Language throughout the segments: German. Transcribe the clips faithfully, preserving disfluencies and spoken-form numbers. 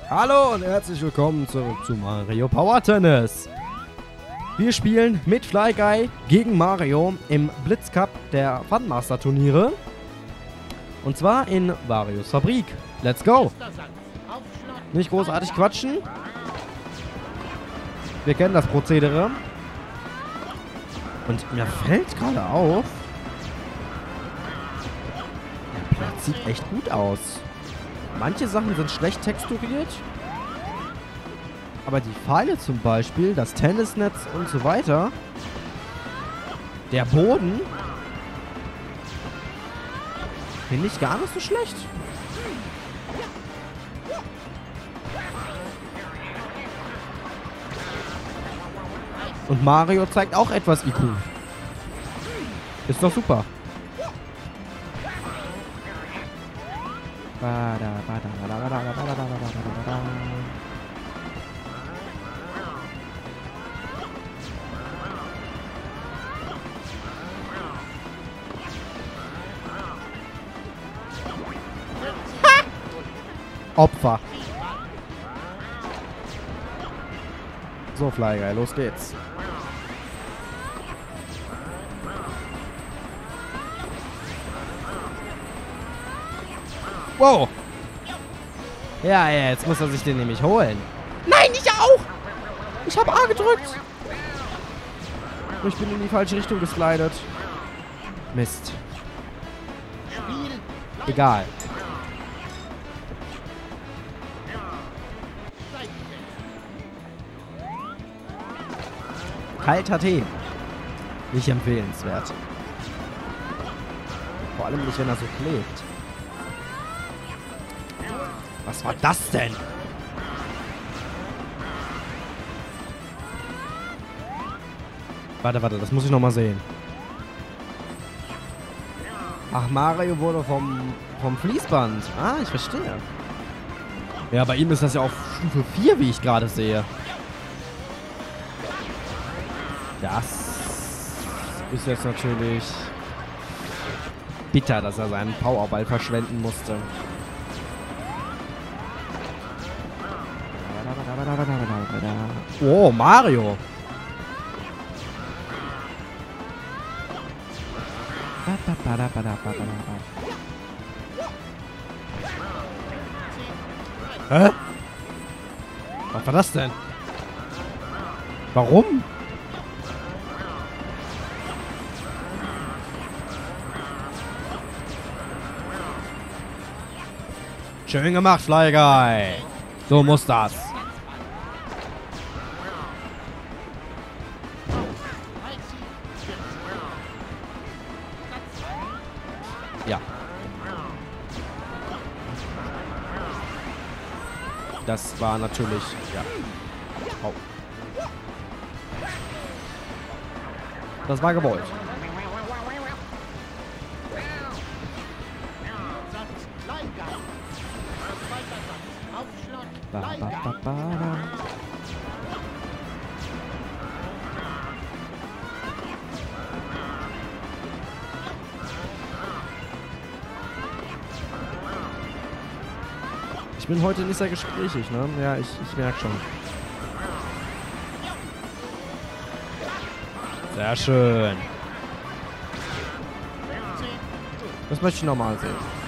Hallo und herzlich willkommen zurück zu Mario Power Tennis. Wir spielen mit Fly Guy gegen Mario im Blitz Cup der Fun Master Turniere. Und zwar in Varios Fabrik. Let's go! Nicht großartig quatschen. Wir kennen das Prozedere. Und mir fällt gerade auf, der Platz sieht echt gut aus. Manche Sachen sind schlecht texturiert. Aber die Pfeile zum Beispiel, das Tennisnetz und so weiter. Der Boden. Finde ich gar nicht so schlecht. Und Mario zeigt auch etwas I Q. Ist doch super. Opfer. So, Fly Guy, los geht's. Wow. Ja, jetzt muss er sich den nämlich holen. Nein, ich auch. Ich habe A gedrückt. Ich bin in die falsche Richtung geslidet. Mist. Egal. Kalter Tee. Nicht empfehlenswert. Vor allem nicht, wenn er so klebt. Was war das denn? Warte, warte, das muss ich noch mal sehen. Ach, Mario wurde vom, vom Fließband. Ah, ich verstehe. Ja, bei ihm ist das ja auf Stufe vier, wie ich gerade sehe. Das ist jetzt natürlich bitter, dass er seinen Powerball verschwenden musste. Oh, Mario. Hä? Was war das denn? Warum? Schön gemacht, Fly Guy. So muss das. Ja. Das war natürlich... Ja. Oh. Das war gewollt. Ba, ba, ba, ba, ba. Ich bin heute nicht sehr gesprächig, ne? Ja, ich, ich merke schon. Sehr schön. Das möchte ich nochmal sehen.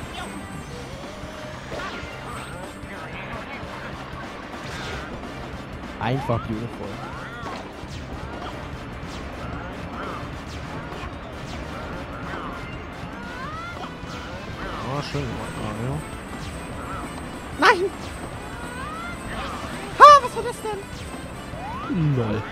Einfach beautiful. Oh, schön gemacht, Mario. Nein! Ha, was war das denn? Lol.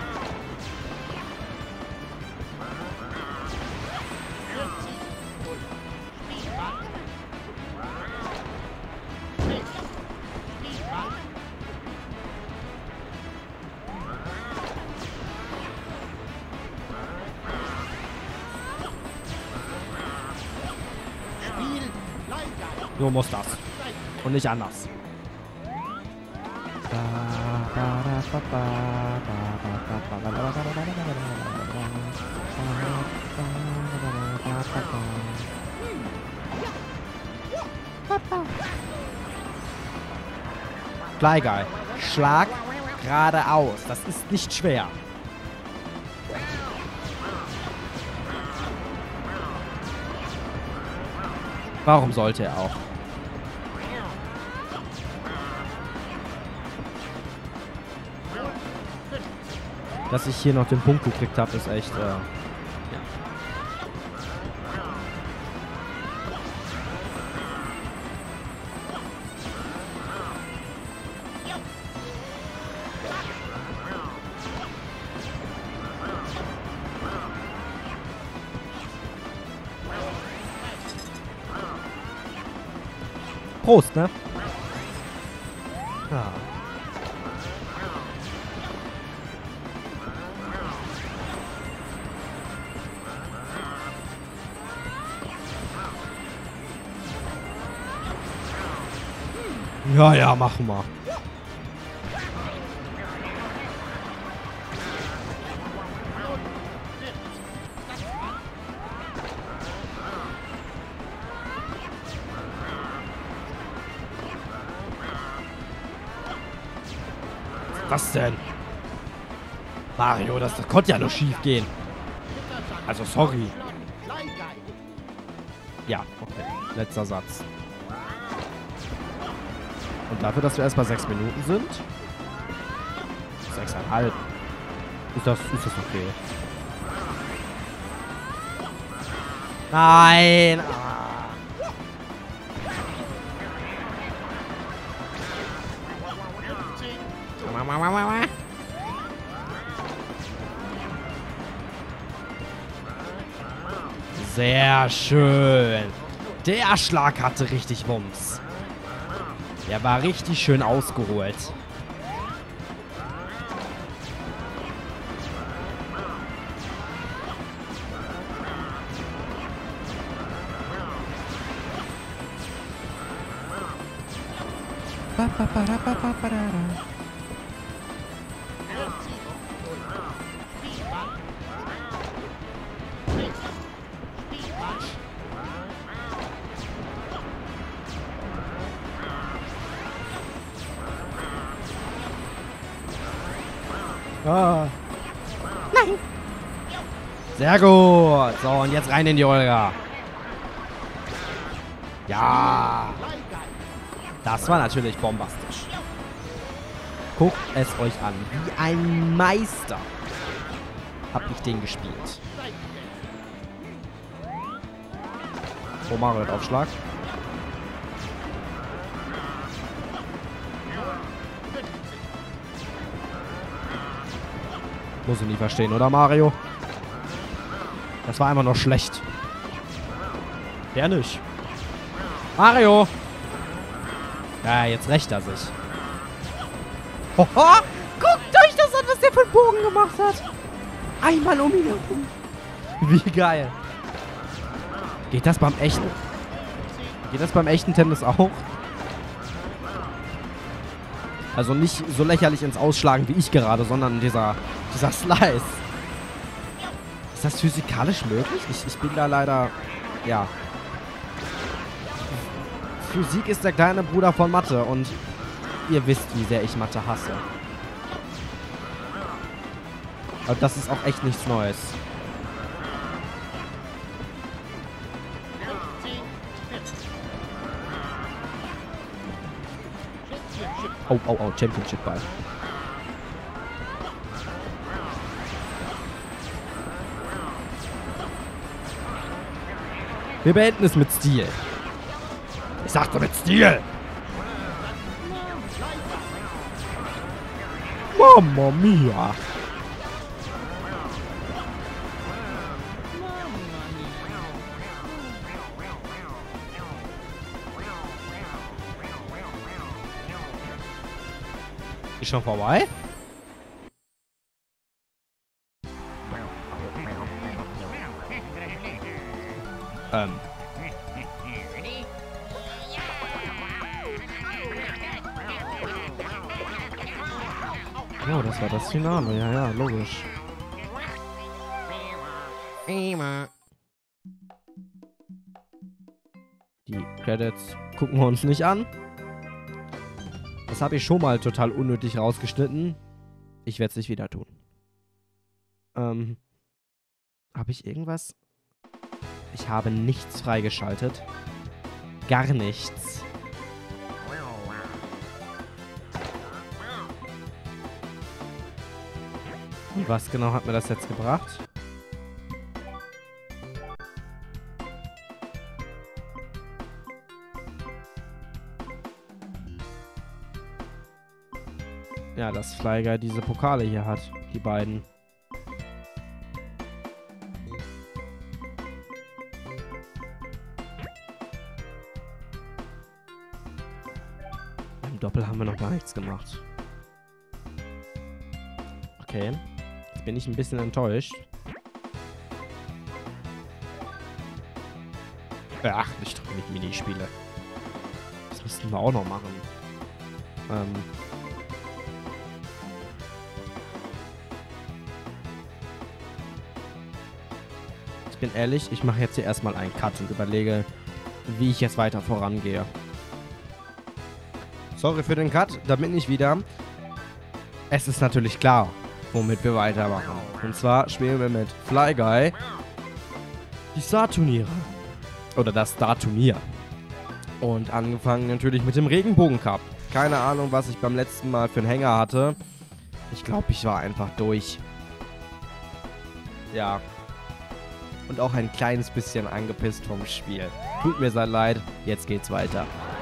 So muss das. Und nicht anders. Fly Guy. Schlag geradeaus. Das ist nicht schwer. Warum sollte er auch? Dass ich hier noch den Punkt gekriegt habe, ist echt, äh, ja. Prost, ne? Ja. Ja, ja, machen wir. Was denn? Mario, das, das konnte ja nur schief gehen. Also, sorry. Ja, okay. Letzter Satz. Und dafür, dass wir erst bei sechs Minuten sind? Sechseinhalb. Ist das, ist das okay? Nein! Ah. Sehr schön. Der Schlag hatte richtig Wumms. Der war richtig schön ausgeholt. Ah. Nein. Sehr gut. So, und jetzt rein in die Olga. Ja. Das war natürlich bombastisch. Guckt es euch an. Wie ein Meister hab ich den gespielt. Oh, Mario hat Aufschlag. Muss ich nie verstehen, oder Mario? Das war einfach nur schlecht. Der nicht. Mario! Ja, jetzt rächt er sich. Hoho! Guckt euch das an, was der für einen Bogen gemacht hat. Einmal um ihn herum. Wie geil. Geht das beim echten... Geht das beim echten Tennis auch? Also nicht so lächerlich ins Ausschlagen wie ich gerade, sondern dieser, dieser Slice. Ist das physikalisch möglich? Ich, ich bin da leider... Ja. Physik ist der kleine Bruder von Mathe und ihr wisst, wie sehr ich Mathe hasse. Aber das ist auch echt nichts Neues. Oh, oh, oh, Championship-Ball. Wir beenden es mit Stil. Ich sagte mit Stil. Mamma mia. Ist schon vorbei? Ähm. Oh, das war das Finale. Ja, ja, logisch. Die Credits gucken wir uns nicht an. Das habe ich schon mal total unnötig rausgeschnitten. Ich werde es nicht wieder tun. Ähm, habe ich irgendwas? Ich habe nichts freigeschaltet. Gar nichts. Und was genau hat mir das jetzt gebracht? Ja, dass Fly Guy diese Pokale hier hat. Die beiden. Im Doppel haben wir noch gar nichts gemacht. Okay. Jetzt bin ich ein bisschen enttäuscht. Ach, nicht doch nicht Minispiele. Das müssten wir auch noch machen. Ähm... Ich bin ehrlich, ich mache jetzt hier erstmal einen Cut und überlege, wie ich jetzt weiter vorangehe. Sorry für den Cut, da bin ich wieder. Es ist natürlich klar, womit wir weitermachen. Und zwar spielen wir mit Fly Guy die Star-Turniere. Oder das Star-Turnier. Und angefangen natürlich mit dem Regenbogen-Cup. Keine Ahnung, was ich beim letzten Mal für einen Hänger hatte. Ich glaube, ich war einfach durch. Ja. Und auch ein kleines bisschen angepisst vom Spiel. Tut mir sehr leid, jetzt geht's weiter.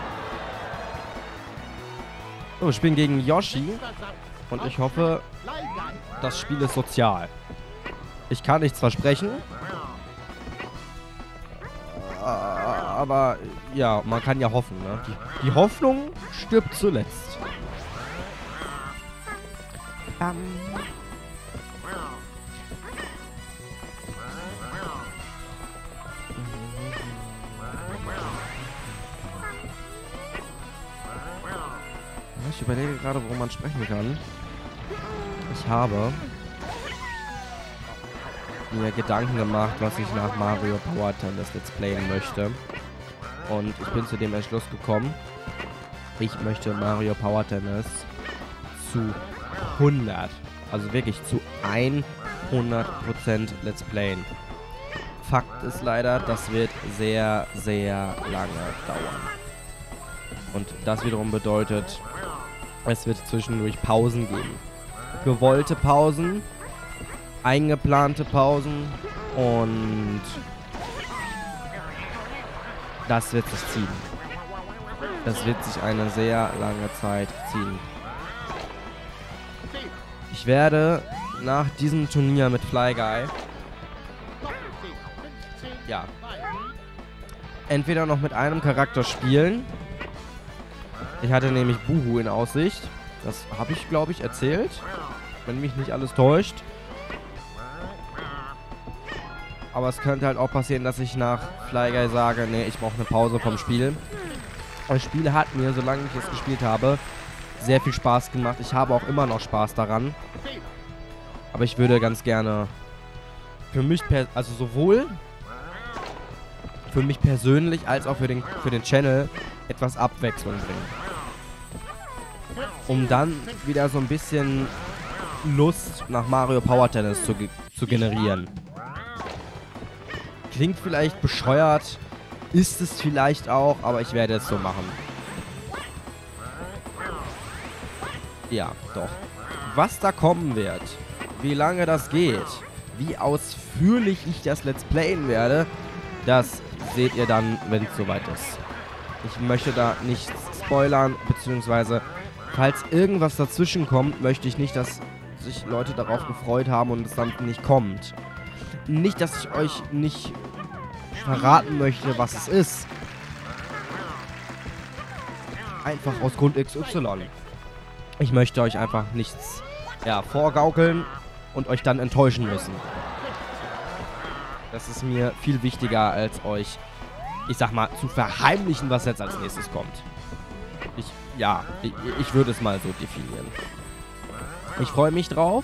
So, ich bin gegen Yoshi. Und ich hoffe, das Spiel ist sozial. Ich kann nichts versprechen. Aber, ja, man kann ja hoffen, ne? Die, die Hoffnung stirbt zuletzt. Um. Ich überlege gerade, worum man sprechen kann. Ich habe mir Gedanken gemacht, was ich nach Mario Power Tennis Let's Playen möchte. Und ich bin zu dem Entschluss gekommen, ich möchte Mario Power Tennis zu hundert, also wirklich zu hundert Prozent Let's Playen. Fakt ist leider, das wird sehr, sehr lange dauern. Und das wiederum bedeutet, es wird zwischendurch Pausen geben. Gewollte Pausen, eingeplante Pausen und das wird sich ziehen. Das wird sich eine sehr lange Zeit ziehen. Ich werde nach diesem Turnier mit Fly Guy ja entweder noch mit einem Charakter spielen. Ich hatte nämlich Buhu in Aussicht. Das habe ich, glaube ich, erzählt. Wenn mich nicht alles täuscht. Aber es könnte halt auch passieren, dass ich nach Fly Guy sage, nee, ich brauche eine Pause vom Spiel. Das Spiel hat mir, solange ich es gespielt habe, sehr viel Spaß gemacht. Ich habe auch immer noch Spaß daran. Aber ich würde ganz gerne für mich, per also sowohl für mich persönlich als auch für den, für den Channel etwas Abwechslung bringen. Um dann wieder so ein bisschen Lust nach Mario Power Tennis zu, ge zu generieren. Klingt vielleicht bescheuert, ist es vielleicht auch, aber ich werde es so machen. Ja, doch. Was da kommen wird, wie lange das geht, wie ausführlich ich das Let's Playen werde, das seht ihr dann, wenn es soweit ist. Ich möchte da nichts spoilern, beziehungsweise falls irgendwas dazwischen kommt, möchte ich nicht, dass sich Leute darauf gefreut haben und es dann nicht kommt. Nicht, dass ich euch nicht verraten möchte, was es ist. Einfach aus Grund X Y. Ich möchte euch einfach nichts ja, vorgaukeln und euch dann enttäuschen müssen. Das ist mir viel wichtiger, als euch, ich sag mal, zu verheimlichen, was jetzt als nächstes kommt. Ich, ja, ich, ich würde es mal so definieren. Ich freue mich drauf.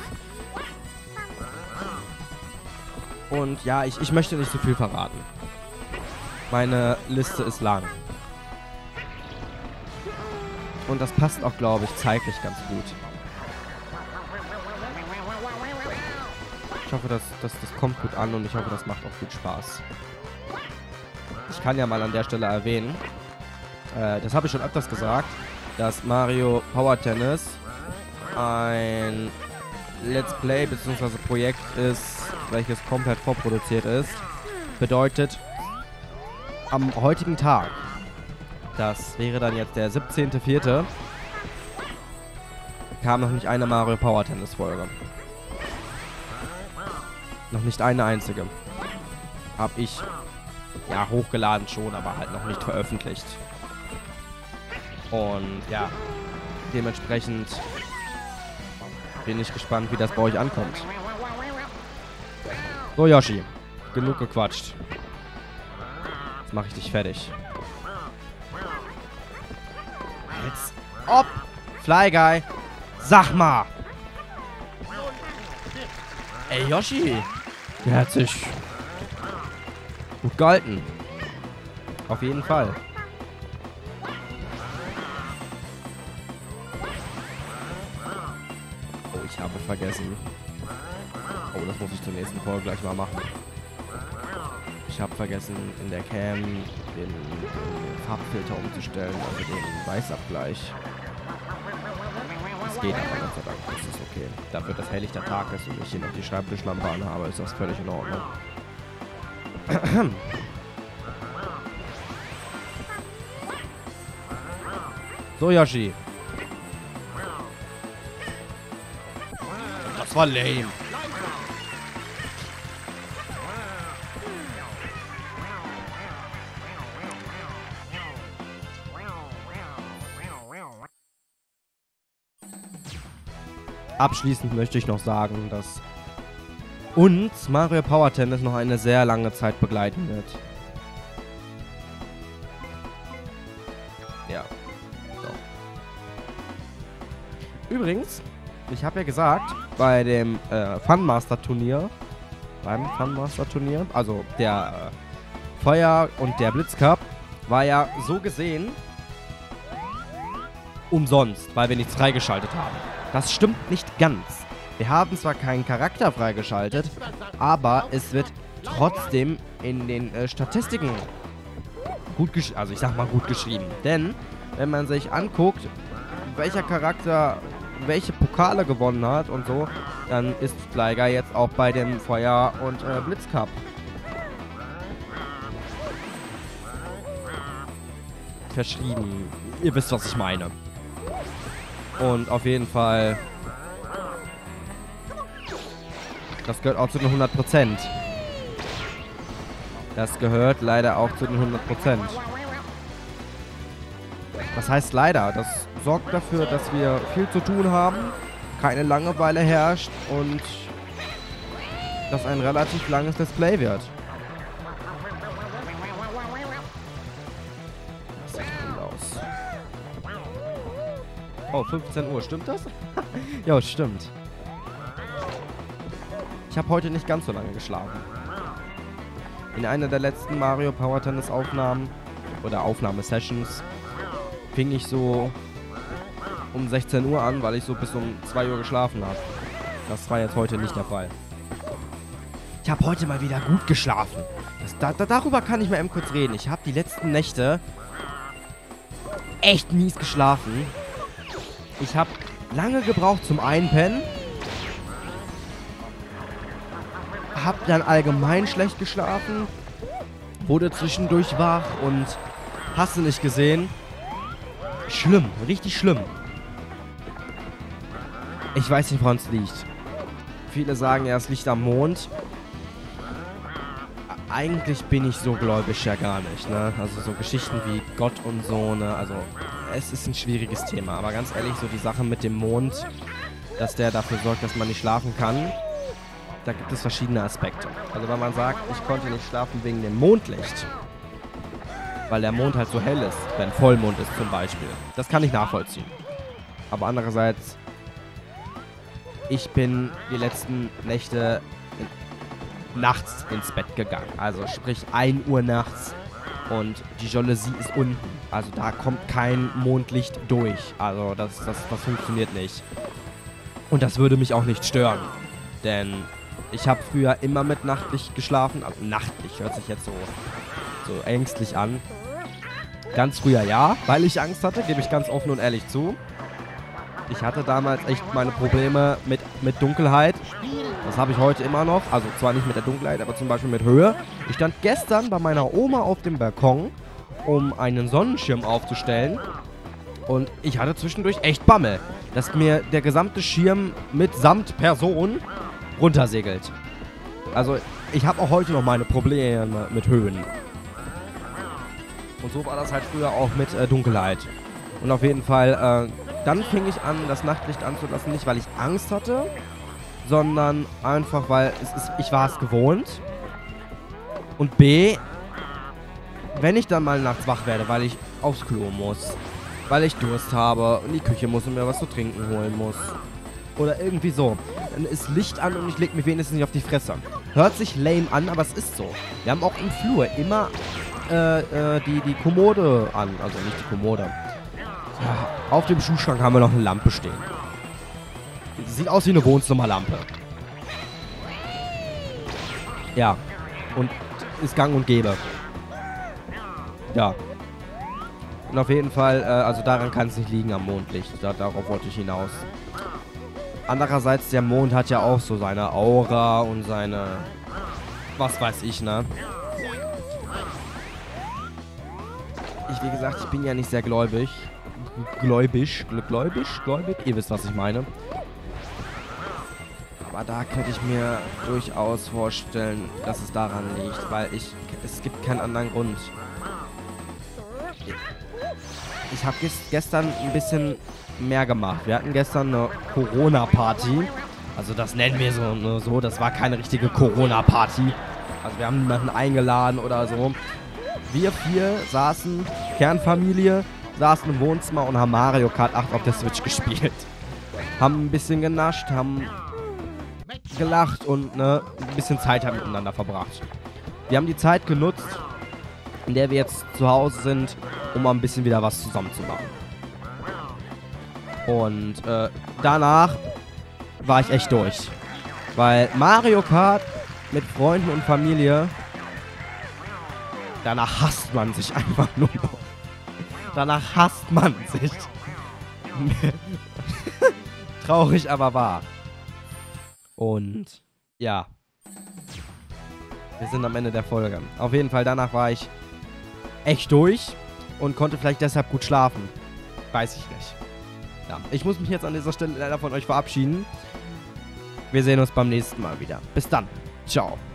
Und ja, ich, ich möchte nicht so viel verraten. Meine Liste ist lang. Und das passt auch, glaube ich, zeitlich ganz gut. Ich hoffe, dass, dass das kommt gut an und ich hoffe, das macht auch viel Spaß. Ich kann ja mal an der Stelle erwähnen, äh, das habe ich schon öfters gesagt, dass Mario Power Tennis ein Let's Play bzw. Projekt ist, welches komplett vorproduziert ist. Bedeutet, am heutigen Tag, das wäre dann jetzt der siebzehnte vierte, kam noch nicht eine Mario Power Tennis Folge. Noch nicht eine einzige. Hab ich, ja, hochgeladen schon, aber halt noch nicht veröffentlicht. Und ja, dementsprechend bin ich gespannt, wie das bei euch ankommt. So, Yoshi, genug gequatscht. Jetzt mache ich dich fertig. Jetzt ob, Fly Guy, sag mal. Ey, Yoshi, der hat sich gut gehalten. Auf jeden Fall. Oh, ich habe vergessen. Oh, das muss ich zur nächsten Folge gleich mal machen. Ich habe vergessen, in der Cam den, den Farbfilter umzustellen, also den Weißabgleich. Das geht aber, Gott sei Dank, das ist okay. Dafür, dass helllichter Tag ist und ich hier noch die Schreibtischlampe anhabe, ist das völlig in Ordnung. So, Yoshi. Das war lame. Abschließend möchte ich noch sagen, dass uns Mario Power Tennis noch eine sehr lange Zeit begleiten wird. Ja. So. Übrigens, ich habe ja gesagt, bei dem äh, Funmaster Turnier, beim Funmaster Turnier, also der äh, Feuer- und der Blitzcup, war ja so gesehen umsonst, weil wir nichts freigeschaltet haben. Das stimmt nicht ganz. Wir haben zwar keinen Charakter freigeschaltet, aber es wird trotzdem in den äh, Statistiken gut geschrieben, also ich sag mal gut geschrieben. Denn, wenn man sich anguckt, welcher Charakter welche Pokale gewonnen hat und so, dann ist Fly Guy jetzt auch bei dem Feuer- und äh, Blitzcup. Verschrieben. Ihr wisst, was ich meine. Und auf jeden Fall, das gehört auch zu den hundert Prozent. Das gehört leider auch zu den hundert Prozent. Das heißt leider, das sorgt dafür, dass wir viel zu tun haben, keine Langeweile herrscht und dass ein relativ langes Display wird. Das sieht cool aus. Oh, fünfzehn Uhr, stimmt das? Ja, stimmt. Ich habe heute nicht ganz so lange geschlafen. In einer der letzten Mario Power Tennis Aufnahmen oder Aufnahmesessions fing ich so um sechzehn Uhr an, weil ich so bis um zwei Uhr geschlafen habe. Das war jetzt heute nicht der Fall. Ich habe heute mal wieder gut geschlafen. Das, da, da, darüber kann ich mal eben kurz reden. Ich habe die letzten Nächte echt mies geschlafen. Ich habe lange gebraucht zum Einpennen. Hab dann allgemein schlecht geschlafen. Wurde zwischendurch wach und hast du nicht gesehen? Schlimm, richtig schlimm. Ich weiß nicht, woran es liegt. Viele sagen ja, es liegt am Mond. Eigentlich bin ich so gläubig ja gar nicht, ne? Also so Geschichten wie Gott und so, ne? Also es ist ein schwieriges Thema. Aber ganz ehrlich, so die Sache mit dem Mond, dass der dafür sorgt, dass man nicht schlafen kann, da gibt es verschiedene Aspekte. Also wenn man sagt, ich konnte nicht schlafen wegen dem Mondlicht, weil der Mond halt so hell ist, wenn Vollmond ist zum Beispiel. Das kann ich nachvollziehen. Aber andererseits, ich bin die letzten Nächte in, nachts ins Bett gegangen. Also sprich ein Uhr nachts Und die Jalousie ist unten. Also da kommt kein Mondlicht durch. Also das, das, das funktioniert nicht. Und das würde mich auch nicht stören. Denn ich habe früher immer mit Nachtlicht geschlafen. Also Nachtlicht hört sich jetzt so, so ängstlich an. Ganz früher ja, weil ich Angst hatte, gebe ich ganz offen und ehrlich zu. Ich hatte damals echt meine Probleme mit, mit Dunkelheit. Das habe ich heute immer noch. Also zwar nicht mit der Dunkelheit, aber zum Beispiel mit Höhe. Ich stand gestern bei meiner Oma auf dem Balkon, um einen Sonnenschirm aufzustellen. Und ich hatte zwischendurch echt Bammel, dass mir der gesamte Schirm mitsamt Person runtersegelt. Also ich habe auch heute noch meine Probleme mit Höhen. Und so war das halt früher auch mit äh, Dunkelheit. Und auf jeden Fall, äh, dann fing ich an, das Nachtlicht anzulassen. Nicht, weil ich Angst hatte, sondern einfach, weil es ist, ich war es gewohnt. Und B, wenn ich dann mal nachts wach werde, weil ich aufs Klo muss, weil ich Durst habe, in die Küche muss und mir was zu trinken holen muss. Oder irgendwie so. Dann ist Licht an und ich leg mich wenigstens nicht auf die Fresse. Hört sich lame an, aber es ist so. Wir haben auch im Flur immer äh, äh, die, die Kommode an. Also nicht die Kommode. Ja, auf dem Schuhschrank haben wir noch eine Lampe stehen. Sieht aus wie eine Wohnzimmerlampe. Ja. Und ist gang und gäbe. Ja. Und auf jeden Fall, äh, also daran kann es nicht liegen am Mondlicht. Da, darauf wollte ich hinaus. Andererseits, der Mond hat ja auch so seine Aura und seine... Was weiß ich, ne? Ich, wie gesagt, ich bin ja nicht sehr gläubig. Gläubig, gläubig, gläubig. Ihr wisst, was ich meine. Aber da könnte ich mir durchaus vorstellen, dass es daran liegt, weil ich... Es gibt keinen anderen Grund. Ich habe ges gestern ein bisschen mehr gemacht. Wir hatten gestern eine Corona-Party. Also das nennen wir so, ne, so. Das war keine richtige Corona-Party. Also wir haben niemanden eingeladen oder so. Wir vier saßen, Kernfamilie, saßen im Wohnzimmer und haben Mario Kart acht auf der Switch gespielt. Haben ein bisschen genascht, haben gelacht und ne, ein bisschen Zeit haben miteinander verbracht. Wir haben die Zeit genutzt, in der wir jetzt zu Hause sind, um mal ein bisschen wieder was zusammen zu machen. Und äh, danach war ich echt durch. Weil Mario Kart mit Freunden und Familie, danach hasst man sich einfach nur noch. Danach hasst man sich. Traurig, aber wahr. Und ja. Wir sind am Ende der Folge. Auf jeden Fall, danach war ich echt durch und konnte vielleicht deshalb gut schlafen. Weiß ich nicht. Ja, ich muss mich jetzt an dieser Stelle leider von euch verabschieden. Wir sehen uns beim nächsten Mal wieder. Bis dann. Ciao.